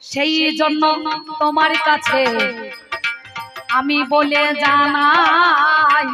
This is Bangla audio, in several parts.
সেই জন্য তোমার কাছে আমি বলে জানাই,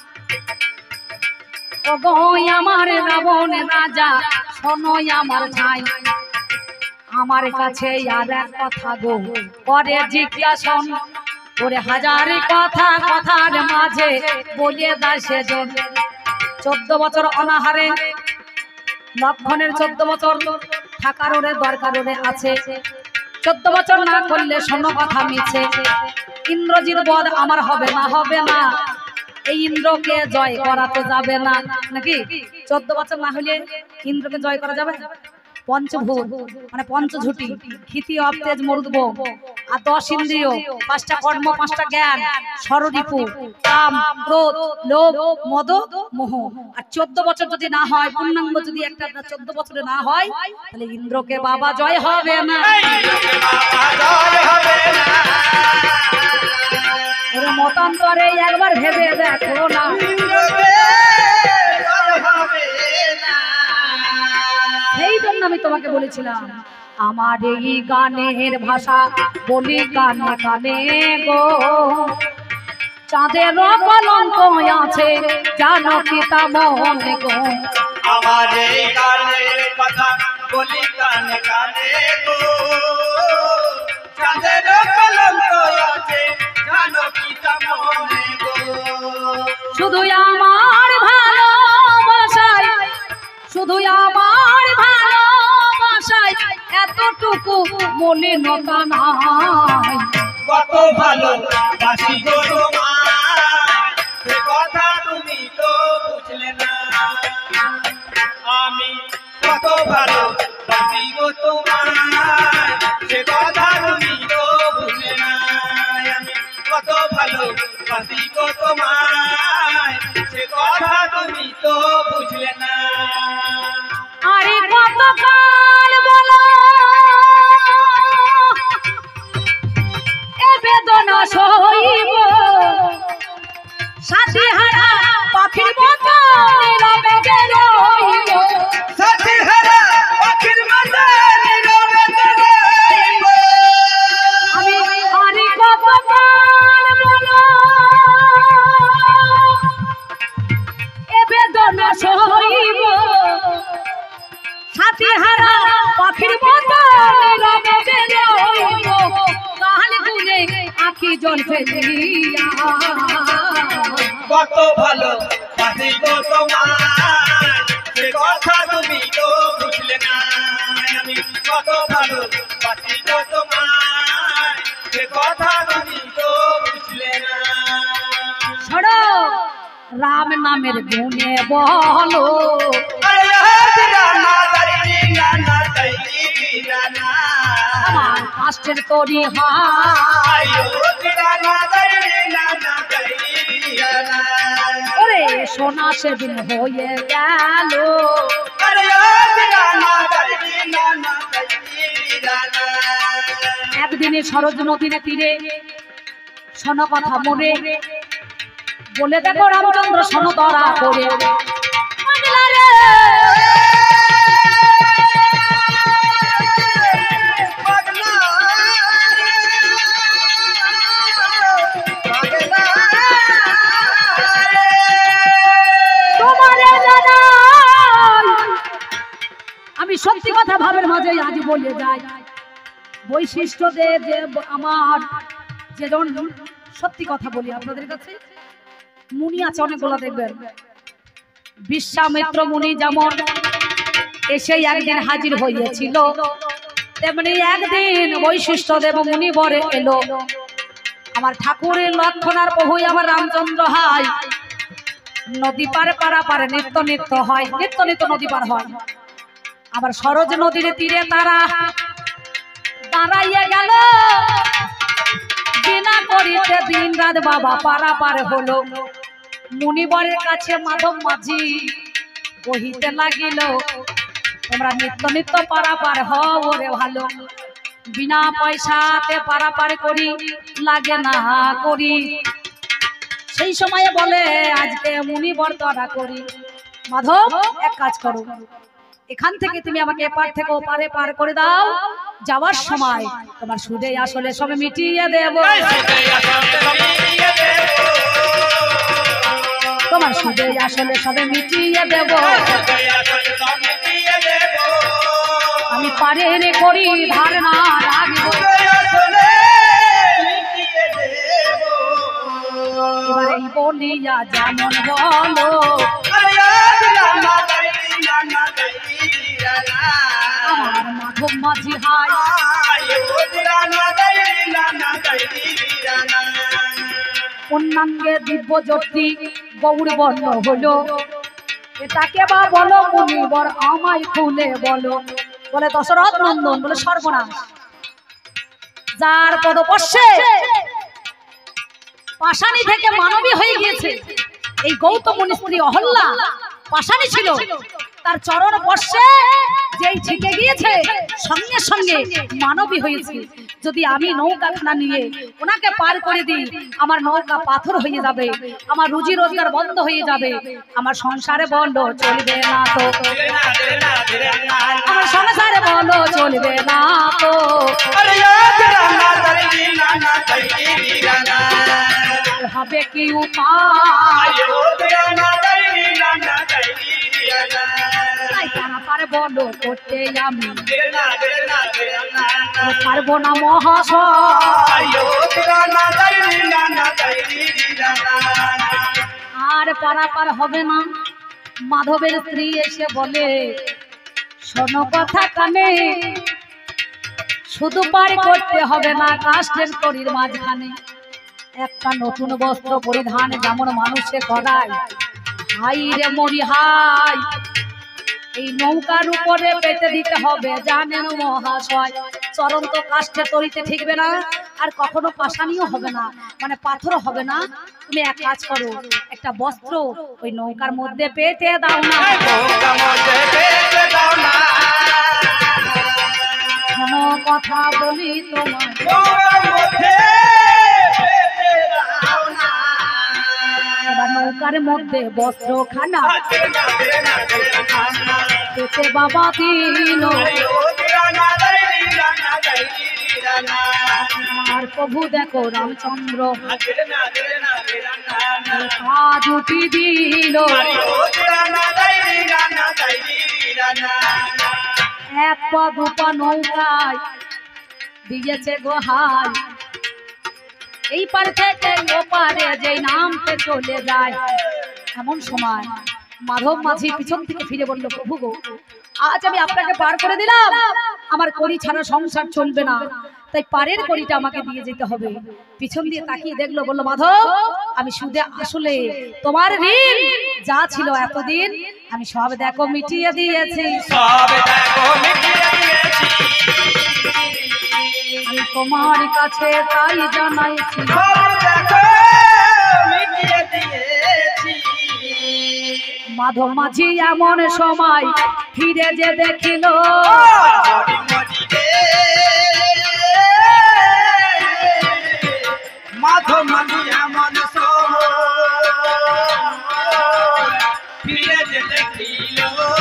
ওগো আমার রাবণ রাজা শোনো আমার ভাই, আমার কাছে আর এক কথা গো করে জিজ্ঞাসন, ওরে হাজার কথা কথার মাঝে বলে দাও সেজন। 14 বছর অনাহারে লক্ষণের 14 বছর থাকার ওরে দরকার ওরে আছে, 14 বছর না করলে শোনো কথা মিছে, ইন্দ্রজিৎ বধ আমার হবে না হবে না, এই ইন্দ্রকে জয় করাতে যাবে না নাকি? 14 বছর না হলে ইন্দ্রকে জয় করা যাবে? পঞ্চভূত মানে পঞ্চঝুটি, ক্ষিতি অবতেজ মরুদ্ভ আর 10 ইন্দ্রিয়, 5টা কর্ম, 5টা জ্ঞান, ষড়রিপু, কাম, ক্রোধ, লোভ, মদ, মোহ। আর 14 বছর যদি না হয়, পূর্ণাঙ্গ যদি একটা 14 বছরে না হয়, তাহলে ইন্দ্রকে বাবা জয় হবে না। ওর মতান্তরে একবার ভেবে দেখো না, সেই জন্য আমি তোমাকে বলেছিলাম আমার এই গানের ভাষা বলি কানে কানে গো, চাঁদের কলঙ্ক আছে জানো কি তা মনে গো, আমার এই গানের কথা বলি কানে কানে গো, চাঁদের কলঙ্ক আছে জানো কি তা মনে গো, শুধু আমার ভালোবাসায়, শুধু আমার ভালোবাসায় এতটুকু মলিনতা নাই, কত ভালো বাসি গো তোমায়, সে কথা তুমি তো বুঝলে না, আমি কত ভালো বাসি গো তোমায়, সে কথা তুমি তো বুঝলে না, আমি কত ভালো বাসি গো তোমায়, সে কথা তুমি তো বুঝলে না। আরে কতকাল বলো এ বেদনা সইব, সাথী হারা পাখির মতো নীরবে রইব, সাথী হারা পাখির মতো নীরবে রইব, আমি আরে কতকাল বলো এ বেদনা সইব, সাথী হারা পাখির মতো নীরবে রইব, কাল গুনে আঁখি জল ফেলিয়া, কত ভালো বাসি গো তোমায়, সে কথা তুমি তো বুঝলে না, আমি কত ভালো বাসি গো তোমায়, সে কথা তুমি তো বুঝলে না। ছড়ো রাম নামের গুণে বলো, আমার কাষ্টের তরি হাই, ওরে সোনা সেদিন হয়ে গেল, একদিনে সরজ নদীর তীরে শোনো কথা মনে বলে দেখো রামচন্দ্র শোনো ধরা করে, আমি সত্যি কথা ভাবের মাঝে আজ বলে যাই, বৈশিষ্ট্যদের যে আমার যেজন সত্যি কথা বলি আপনাদের কাছে, মুনি আছে অনেকগুলো দেখবেন, বিশ্বামিত্র মুনি যেমন এসে একদিন হাজির হয়েছিল, তেমনি একদিন বৈশিষ্ট্যদেব মুনি বরে এলো, আমার ঠাকুরের লক্ষণ আর প্রভুই আমার রামচন্দ্র হাই, নদী পারে পারাপারে নিত্য নিত্য হয়, নিত্য নিত্য নদী পার হয়, আবার সরজ নদীর তীরে তারা দাঁড়াইয়া গেল, বিনা করিতে দিন রাত বাবা পারাপার হলো, মুনিবরের কাছে মাধব মাঝি কহিতে লাগিল, তোমরা নিত্য নিত্য পারাপার হও রে ভালো, বিনা পয়সাতে পারাপার করি লাগে না করি, সেই সময়ে বলে আজকে মুনিবর তরা করি, মাধব এক কাজ করো, এখান থেকে তুমি আমাকে এপার থেকে ওপারে পার করে দাও, যাওয়ার সময় তোমার সুদে আসলে সব মিটিয়ে দেব, তোমার সুদে আসলে সবে মিটিয়ে দেব। আমি পারের করি ধার না রাখব, এবারে বলিয়া যেমন বলো আমার মাধব মাঝি হাই। অন্যাঙ্গে দিব্য জ্যোতি গৌর বর্ণ হলো, এটাকে বা বলো মুনিবর আমায় খুলে বলো। বলে দশরথ নন্দন, বলে সর্বনাশ, যার পদপর্শে পাষাণী থেকে মানবী হয়ে গিয়েছে। এই গৌতম মুনির স্ত্রী অহল্যা পাষাণী ছিল, তার চরণ স্পর্শে যেই ছিটে গিয়েছে সঙ্গে সঙ্গে মানবী হয়েছে। যদি আমি নৌকাখানা নিয়ে ওনাকে পার করে দিই, আমার নৌকা পাথর হয়ে যাবে, আমার রুজি রোজগার বন্ধ হয়ে যাবে, আমার সংসারে বন্ধ চলবে না তো, আমার সংসারে বন্ধ চলবে না তো। হবে কি উপায়, বলো করতে আমি পারবো না মহাশয়। আর পারাপার হবে না। মাধবের স্ত্রী এসে বলে, শোনো কথা কানে, শুধু পার করতে হবে না কাষ্ঠের তরির মাঝখানে একটা নতুন বস্ত্র পরিধান যেমন মানুষে করায়। হাই রে মরি হাই, এই নৌকার উপরে পেতে দিতে হবে, জানেন মহাশয়। চরণ তো কাষ্ঠে তরিতে ঠিকবে না, আর কখনো পাষাণীও হবে না, মানে পাথরও হবে না। তুমি এক কাজ করো, একটা বস্ত্র ওই নৌকার মধ্যে পেতে দাও না। কোনো কথা বলি তোমার, এবার নৌকার মধ্যে বস্ত্রখানা পেতে বাবা দিল। আর প্রভু দেখো রামচন্দ্র কাজ উঠি দিল। এক পা দুপা নৌকায় দিয়েছে গোহাই, এই পার থেকে ও পারে যেই নামতে চলে যায়। এমন সময় মাধব মাঝি পিছন থেকে ফিরে বলল, প্রভু গো, আজ আমি আপনাকে পার করে দিলাম, আমার কড়ি ছাড়া সংসার চলবে না, তাই পারের কড়িটা আমাকে দিয়ে যেতে হবে। পিছন দিয়ে তাকিয়ে দেখলো, বললো, মাধব, আমি সুদে আসলে তোমার ঋণ যা ছিল এতদিন আমি সব দেখো মিটিয়ে দিয়েছি, আমি তোমার কাছে তাই জানাইছি। মাধব মাঝি এমন সময় ফিরে যে দেখিল, মাধব মাঝি এমন ফিরে যে দেখিল,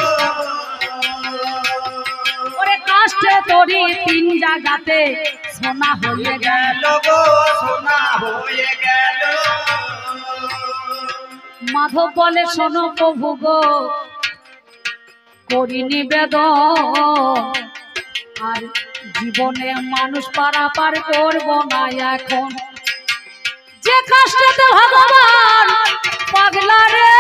ওরে কাষ্ঠে তরি তিন জায়গাতে সোনা হয়ে গেল গো, সোনা হয়ে গেল। মাধব বলে, শোনো প্রভু গো, করি নিবেদন, আর জীবনে মানুষ পারাপার করবো না এখন। যে কাষ্ঠেতে ভগবান পাগলা রে,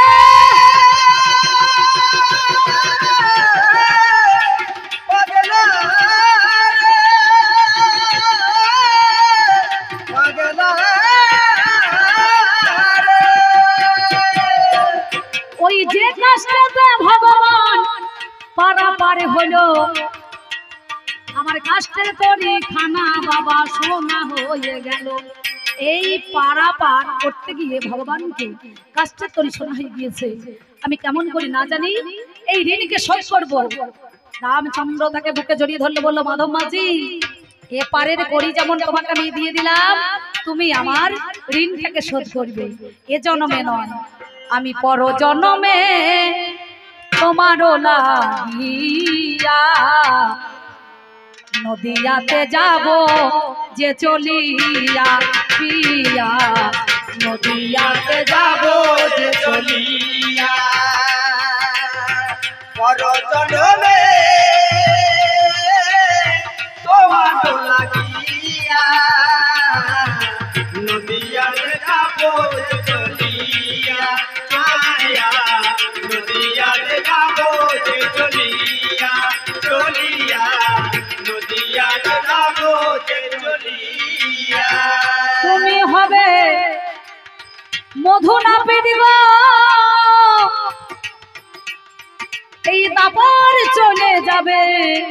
ওই যে কাষ্ঠেতে ভগবান পারাপার হলো, আমার কাষ্ঠের তরি খানা বাবা সোনা হয়ে গেল। এই পারাপার করতে গিয়ে ভগবানকে কাষ্ঠের তরি সোনা হয়ে গিয়েছে, আমি কেমন করি না জানি এই ঋণকে শোধ করবো। রামচন্দ্র তাকে বুকে জড়িয়ে ধরলে, বললো, মাধব মাঝি, এ পারের করি যেমন তোমাকে আমি দিয়ে দিলাম, তুমি আমার ঋণটাকে শোধ করবে, এ জন্মে নয়, আমি পর জন্মে তোমারও লাগিয়া নদিয়াতে যাব যে চলিয়া পিয়া, নদিয়াতে যাব যে চলিয়া। পরজনমে তোমার লাগিয়া নদিয়াতে যাবো যে চলিয়া ছায়া, নদিয়াতে যাবো যে চলিয়া চলিয়া, নদিয়াতে যাবো যে চলিয়া। তুমি হবে মধু নাপিত গো, এই দাপর চলে যাবে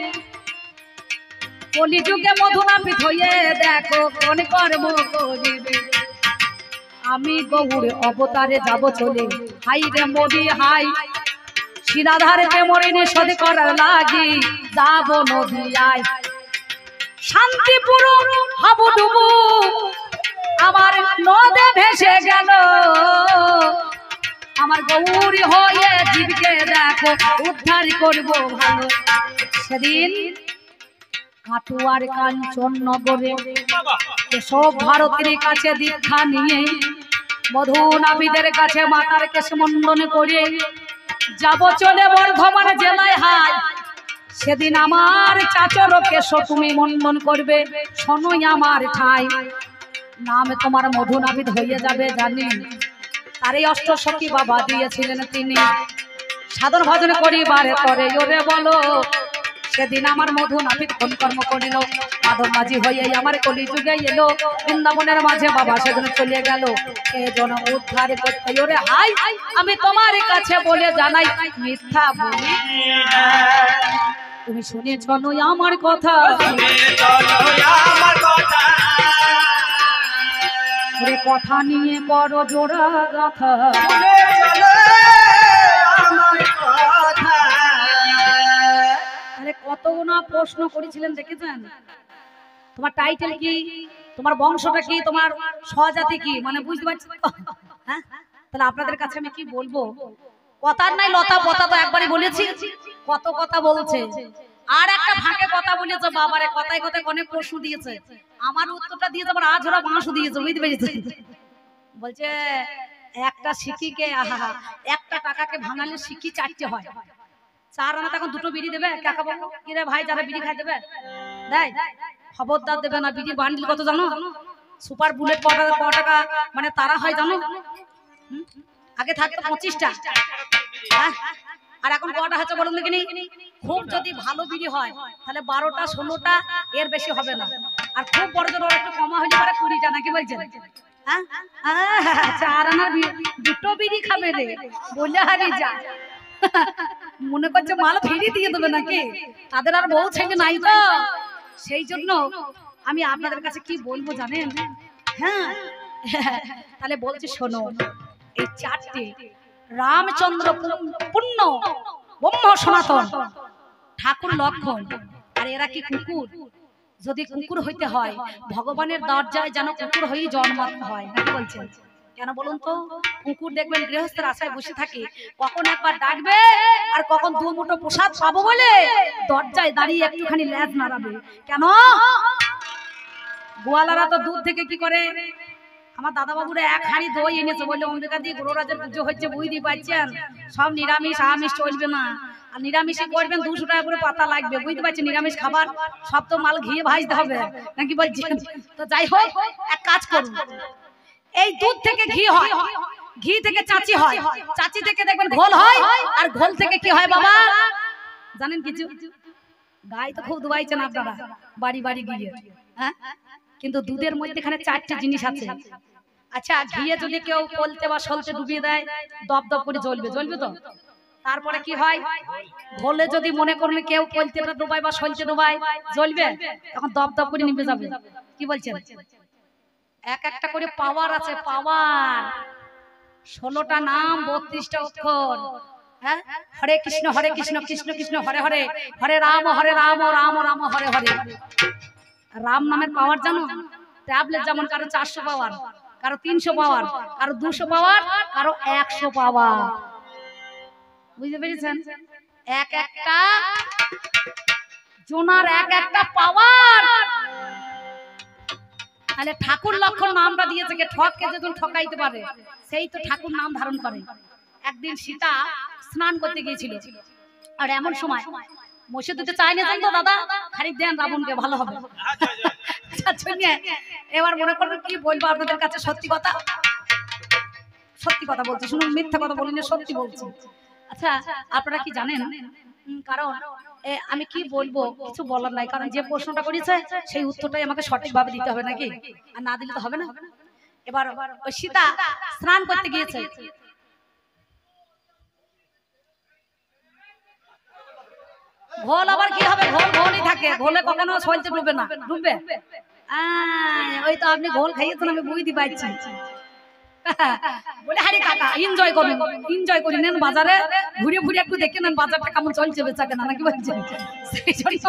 কলিযুগে মধু নাপিত হয়ে দেখো কোন কর্ম করিবে। আমি গৌর অবতারে যাব চলে, হাই রে মোদি হাই, শিরাধারে প্রেমরে নিষেধ করার লাগি যাব নদিয়ায়। শান্তিপুর হাবুডুবু আমার নদে ভেসে গেল, আমার গৌরী হয়ে জীবকে দেখো উদ্ধার করবো ভালো। সেদিন কাটুয়ার কাঞ্চন নগরে সব ভারতের কাছে দীক্ষা নিয়ে মধু নাবিদের কাছে মাতার কেশ মন্ডন করে যাব চলে বর্ধমান জেলায় হাই। সেদিন আমার চাচর কেশ তুমি মন্ডন করবে, শোনোই আমার ঠাই। নাম তোমার মধু নাবিদ হয়ে যাবে জানি, তারই অষ্টসখী বাবা দিয়েছিলেন তিনি। সাধন ভজন করিবারে করে ওরে বলো, সেদিন আমার মধু নাবিদ কোন কর্ম করিল, মাধব মাঝি হয়ে আমার কলিযুগে এলো। বৃন্দাবনের মাঝে বাবা সেদিন চলে গেল, সেজন উদ্ধার করতে ওরে হাই। আমি তোমার কাছে বলে জানাই মিথ্যা বলি, তুমি শুনেছ নই আমার কথা, কথা নিয়ে করো জোড়া গাথা। আরে কত না প্রশ্ন করেছিলেন দেখেছেন, তোমার টাইটেল কি, তোমার বংশটা কি, তোমার স্বজাতি কি, মানে বুঝতে পারছেন তো? হ্যাঁ, তাহলে আপনাদের কাছে আমি কি বলবো, কথার নাই লতা পতা তো একবারই বলেছি, কত কথা বলছে। আর একটা ফাঁকে কথা বলেছে বাবারে, কথায় কথায় অনেক প্রশ্ন দিয়েছে, আমার উত্তরটা দিয়েছে আবার আজ ওরা বাঁশও দিয়েছে, বুঝতে পেরেছে? বলছে একটা সিকিকে একটা টাকাকে ভাঙালে সিকি 4টে হয়, 4 আনা তখন 2টো বিড়ি দেবে। কাকা বলবো কি রে ভাই, যারা বিড়ি খাই দেবে দেয়, খবরদার দেবে না। বিড়ি বান্ডিল কত জানো? সুপার বুলেট ক টাকা মানে তারা হয় জানো? আগে থাকতো 25টা, আর এখন কটা হচ্ছে বলুন দেখিনি? খুব যদি ভালো বিড়ি হয় তাহলে 12টা 16টা, এর বেশি হবে না। আর খুব বড় জোর একটু কমা হইলে পারে 20টা, নাকি বলছেন? হ্যাঁ, 4 আনার 2টো বিড়ি খাবে রে বলে হারিয়ে যা, মনে করছে মাল ফিরিয়ে দিয়ে দেবে নাকি? তাদের আর বউ ছেলে নাই তো, সেই জন্য আমি আপনাদের কাছে কি বলবো জানেন? হ্যাঁ, তাহলে বলছি শোনো, এই 4টে রামচন্দ্র পূর্ণ ব্রহ্ম সনাতন ঠাকুর লক্ষণ, আর এরা কি কুকুর? যদি কুকুর হইতে হয় ভগবানের দরজায় যেন কুকুর হয়ে জন্মাতে হয়, নাকি বলছেন? কেন বলুন তো? কুকুর দেখবেন গৃহস্থের আশায় বসে থাকে, কখন একবার ডাকবে আর কখন 2 মুঠো প্রসাদ পাবো বলে দরজায় দাঁড়িয়ে একটুখানি লেজ নাড়াবে। কেন? গোয়ালারা তো দুধ থেকে কি করে, আমার দাদা বাবুরা 1 হাঁড়ি দই এনেছে, বলে অম্বিকা দিয়ে গুরুরাজের পুজো হচ্ছে, বুঝতে পারছেন? সব নিরামিষ, আমিষ চলবে না। আর নিরামিষই করবেন 200 টাকা করে পাতা লাগবে, বুঝতে পারছেন? নিরামিষ খাবার সব তো মাল ঘিয়ে ভাজতে হবে, নাকি বলছেন? তো যাই হোক, এক কাজ করুন, এই দুধ থেকে ঘি হয়, ঘি থেকে চাচি হয়, চাচি থেকে দেখবেন ঘোল হয়, আর ঘোল থেকে কি হয় বাবা জানেন কিছু? গাই তো খুব দুয়াইছেন আপনারা বাড়ি বাড়ি গিয়ে, হ্যাঁ? কিন্তু দুধের মধ্যে এখানে 4টে জিনিস আছে। আচ্ছা, ঘিয়ে যদি কেউ কলতে বা সলতে ডুবিয়ে দেয় দপ দপ করে জ্বলবে, জ্বলবে তো? তারপরে কি হয়? ঘোলে যদি মনে করলে কেউ কলতেটা ডুবায় বা সলতে ডুবায়, জ্বলবে? তখন দপ দপ করে নিভে যাবে। কি বলছেন? এক একটা করে পাওয়ার আছে, পাওয়ার। 16টা নাম, 32টা অক্ষর। হ্যাঁ, হরে কৃষ্ণ কৃষ্ণ কৃষ্ণ হরে হরে, হরে রাম রাম রাম হরে হরে। রাম নামের পাওয়ার জানো? ট্যাবলেট যেমন কারো 400 পাওয়ার, কারো 300 পাওয়ার, কারো 200 পাওয়ার, কারো 100 পাওয়ার। বুঝতে পেরেছেন? এক একটা জোনার এক একটা পাওয়ার। তাহলে ঠাকুর লক্ষণ নামটা দিয়েছে কে? ঠককে যখন ঠকাইতে পারে সেই তো ঠাকুর নাম ধারণ করে। একদিন সীতা স্নান করতে গিয়েছিল, আর এমন সময় মসে দিতে চাই না তো দাদা, খানিক দেন রাবণকে, ভালো হবে। এবার মনে করবেন কি বলবো আপনাদের কাছে, সত্যি কথা, সত্যি কথা বলছি, শুনুন, মিথ্যা কথা বলিনি, সত্যি বলছি। আচ্ছা আপনারা কি জানেন, কারণ আমি কি বলবো কিছু বলার নাই, কারণ যে প্রশ্নটা করেছে সেই উত্তরটাই আমাকে সঠিকভাবে দিতে হবে নাকি, আর না দিলে তো হবে না। এবার ওই সীতা স্নান করতে গিয়েছে, ঘোল আবার কি হবে, ঘোল ঘোলই থাকে, ঘোলে কখনো সলতে ডুবে না, ডুববে? ওই তো আপনি ঘোল খাইয়েছেন, আমি বুঝতে পারছি। বলে আরে কাকা এনজয় করুন, এনজয় করে নেন, বাজারে ঘুরে ঘুরে একটু দেখে নেন বাজারটা কেমন চলছে বেচা কেনা, নাকি বলছেন? সেই জন্য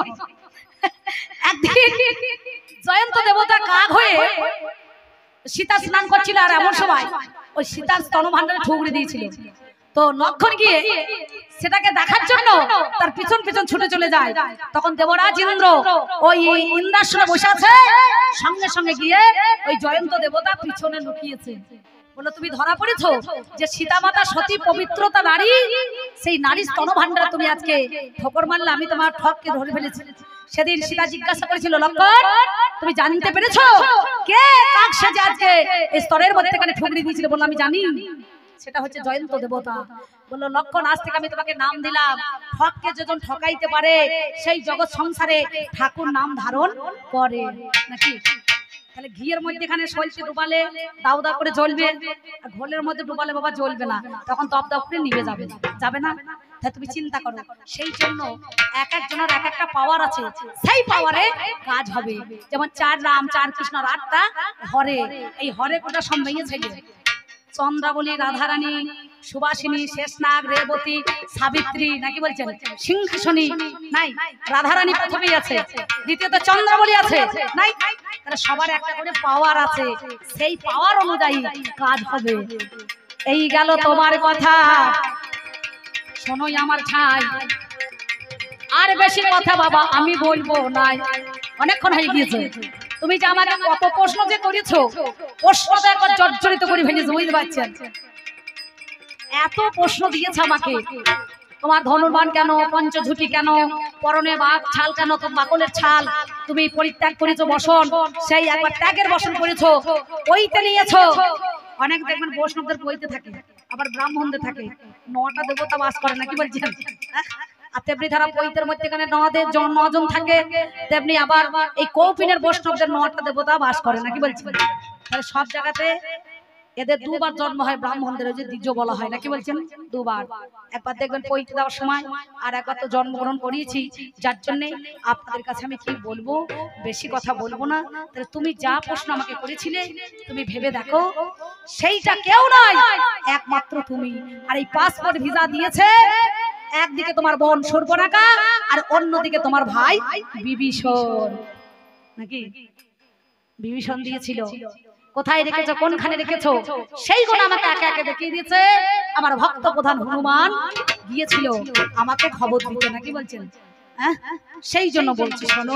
একদিন জয়ন্ত দেবতা কাক হয়ে সীতা স্নান করছিল, আর এমন সময় ওই সীতার স্তনভাণ্ডারে ঠুকরে দিয়েছিল। তো লক্ষণ গিয়ে সেটাকে দেখার জন্য তার পিছন পিছন ছুটে চলে যায়। তখন দেবরাজ ইন্দ্র ওই ইন্দ্রাসনে বসে আছে, সঙ্গে সঙ্গে গিয়ে ওই জয়ন্ত দেবতা পিছনে লুকিয়েছে। বলে তুমি ধরা পড়েছো যে সীতা মাতা সতী পবিত্রতা নারী, সেই নারী স্তনভাণ্ডারে তুমি আজকে ঠোকর মারলে, আমি তোমার ঠককে ধরে ফেলেছি। সেদিন সীতা জিজ্ঞাসা করেছিল, লক্ষণ তুমি জানতে পেরেছো কে কাক সেজে আজকে এই স্তরের মধ্যে এখানে ঠুকরি দিয়েছিল? বললো আমি জানি, সেটা হচ্ছে জয়ন্ত দেবতা। বললো লক্ষণ আজ থেকে আমি তোমাকে নাম দিলাম, ঠককে যখন ঠকাইতে পারে সেই জগৎ সংসারে ঠাকুর নাম ধারণ করে, নাকি? তাহলে ঘিয়ের মধ্যে এখানে সলতে ডুবালে দাউ দাউ করে জ্বলবে, আর ঘোলের মধ্যে ডুবালে বাবা জ্বলবে না, তখন দপ দপ করে নিভে যাবে, যাবে না? তাই তুমি চিন্তা করো, সেই জন্য এক একজনের এক একটা পাওয়ার আছে, সেই পাওয়ারে কাজ হবে। যেমন 4 রাম 4 কৃষ্ণ 8টা হরে, এই হরে কোটা সব ভেঙেছে চন্দ্রাবলী, রাধারানী, সুবাসিনী, শেষনাগ, রেবতী, সাবিত্রী, নাকি বলছেন সিংহাসনী নাই? রাধারানী প্রথমেই আছে, দ্বিতীয়ত চন্দ্রাবলী আছে নাই? তাহলে সবার একটা করে পাওয়ার আছে, সেই পাওয়ার অনুযায়ী কাজ হবে। এই গেল তোমার কথা, শোনোই আমার ছাই, আর বেশি কথা বাবা আমি বলবো নাই, অনেকক্ষণ হয়ে গিয়েছে। তুমি যে আমাকে কত প্রশ্ন যে করেছো, প্রশ্নটা একবার জর্জরিত করে ফেলেছো, বুঝতে পারছেন? এত প্রশ্ন দিয়েছে আমাকে, তোমার ধনুর্বাণ কেন, পঞ্চঝুটি কেন, পরনে বাঘ ছাল কেন, তো বাকলের ছাল, তুমি পরিত্যাগ করেছো বসন, সেই একবার ত্যাগের বসন করেছো, ওইতে নিয়েছো। অনেক দেখবেন বৈষ্ণবদের বইতে থাকে, আবার ব্রাহ্মণদের থাকে, 9টা দেবতা বাস করে, নাকি বলছেন? আর তেমনি ধারা পৈতের মধ্যে এখানে 9 জন থাকে, তেমনি আবার এই কৌপিনের বৈষ্ণবদের 9টা দেবতা বাস করে, নাকি বলছেন? তাহলে সব জায়গাতে এদের দুবার জন্ম হয়, ব্রাহ্মণদের ওই যে দ্বিজ বলা হয়, নাকি বলছেন? দুবার, একবার দেখবেন পৈতে দেওয়ার সময়, আর একবার তো জন্মগ্রহণ করিয়েছি। যার জন্য আপনাদের কাছে আমি কি বলবো, বেশি কথা বলবো না। তাহলে তুমি যা প্রশ্ন আমাকে করেছিলে, তুমি ভেবে দেখো, সেইটা কেউ নয়, একমাত্র তুমি। আর এই পাসপোর্ট ভিসা দিয়েছে একদিকে তোমার বোন শূর্পণখা, আর অন্যদিকে তোমার ভাই বিভীষণ, নাকি? বিভীষণ দিয়েছিল, কোথায় রেখেছো, কোনখানে রেখেছো, সেইগুলো আমাকে একে একে দেখিয়ে দিয়েছে। আমার ভক্ত প্রধান হনুমান গিয়েছিল আমাকে খবর দিতে, নাকি বলছেন? হ্যাঁ, সেই জন্য বলছি, শোনো,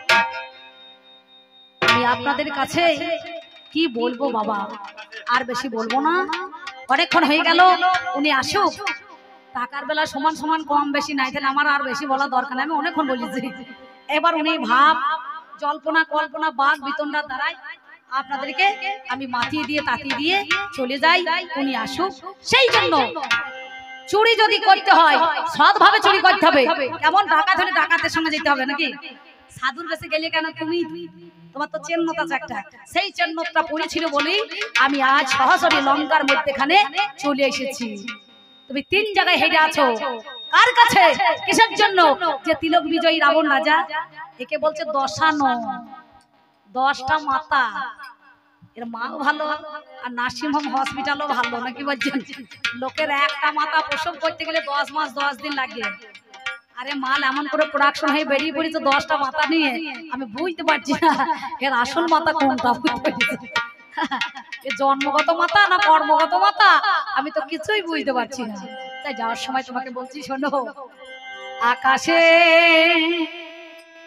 আমি আপনাদের কাছে কি বলবো বাবা, আর বেশি বলবো না, অনেকক্ষণ হয়ে গেল। উনি আসুক, টাকার বেলা সমান সমান কম বেশি নাই, তাহলে আমার আর বেশি বলা দরকার নেই, আমি অনেকক্ষণ বলেছি। এবার উনি ভাব, জল্পনা কল্পনা, বাঘ বিতণ্ডার দ্বারাই আপনাদেরকে আমি মাথিয়ে দিয়ে তাতিয়ে দিয়ে চলে যাই। উনি আসুক, সেই জন্য চুরি যদি করতে হয় সৎভাবে চুরি করতে হবে। কেমন ডাকাত হলে ডাকাতের সঙ্গে যেতে হবে, নাকি? সাধুর কাছে গেলে কেন, তুমি তোমার তো চেন্নত আছে একটা, সেই চেন্নতটা পড়েছিল বলেই আমি আজ সহজরে লঙ্কার মধ্যেখানে চলে এসেছি। তুমি 3 জায়গায় হেরে আছো, কার কাছে, কিসের জন্য? যে তিলক বিজয়ী রাবণ রাজা, একে বলছে দশানো, 10টা মাতা, এর মাও ভালো, আর নার্সিং হোম হসপিটালও ভালো, নাকি বলছেন? লোকের একটা মাথা প্রসব করতে গেলে 10 মাস 10 দিন লাগে। আরে মাল এমন করে প্রোডাকশন হয়ে বেরিয়ে পড়েছে 10টা মাথা নিয়ে, আমি বুঝতে পারছি না এর আসল মাথা কোনটা, বুঝতে পারছি এ জন্মগত মাথা না কর্মগত মাথা, আমি তো কিছুই বুঝতে পারছি না। তাই যাওয়ার সময় তোমাকে বলছি, শোনো, আকাশে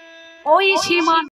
ওই সীমা